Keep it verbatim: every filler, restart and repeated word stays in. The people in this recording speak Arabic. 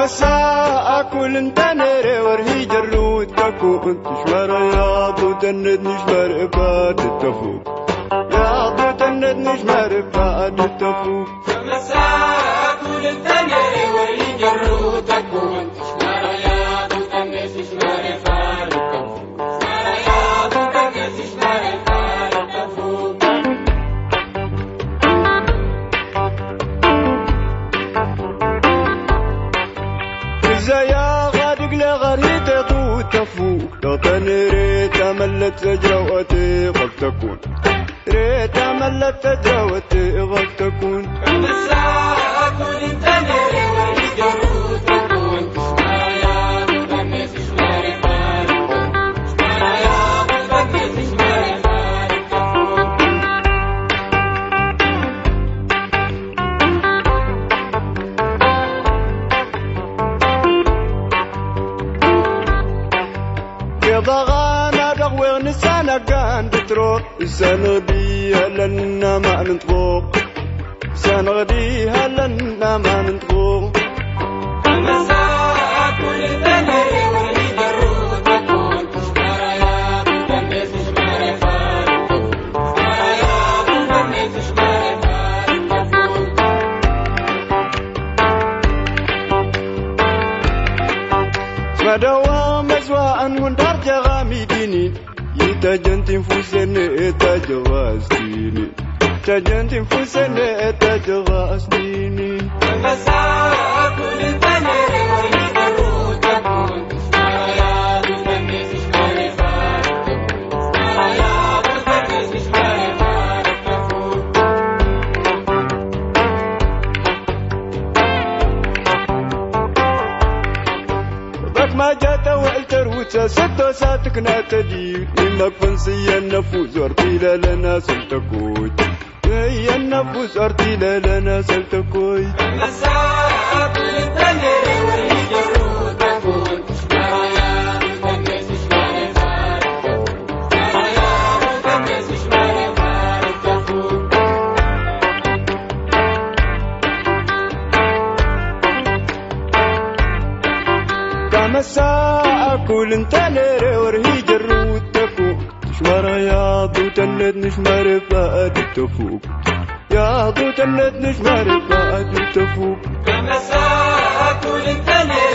مساء كل انت نري ورهي جرود تكو انت شمر يا ضو تند نشمر اباد التفوق يا ضو تند نشمر اباد التفوق مساء كل انت نري ورهي جرود تكو انت شمر يا ضو تند نشمر اباد التفوق شمر يا ضو تند نشمر اباد التفوق يا غادق لغريت ضو تفوق تغتني ريت ملت تجروتي غب تكون ريت ملت تجروتي غب تكون مساء كل انت نري ورهي جرود تكو انت شمر يا ضو تند نشمر اباد التفوق شمر يا ضو تند نشمر اباد التفوق ضغانا دغوغ نسانا كان بتروح سنغديها لنا ما نطبوق سنغديها لنا ما نطبوق مساء كل ثانية ورهي جرود تكون شمر يا ضو تند نشمر اباد التفوق شمر يا ضو تند نشمر اباد التفوق سمدوا مزواء وندار جغامي ديني يتجنتين فوسن اتجواستيني تجنتين فوسن اتجواستيني مساء كل ثانية ورهي جرود تكون شمر يا ضو تند نشمر اباد التفوق شمر يا ضو تند نشمر اباد التفوق ضك ما جات وعلتر وتسا ستو ساتكنا تدي لما كنسي النفوس ارتيلا لنا سلتكوي هي النفوس ارتيلا لنا سلتكوي مساء كل ثانية ورهي جرود تكون شمر يا ضو تند نشمر اباد التفوق شمر يا ضو تند نشمر اباد التفوق كمساء كل انت نري ورهي جرود تفوق شمر يا ضو تند نشمر اباد التفوق يا ضو تند نشمر اباد التفوق مساء كل ثانية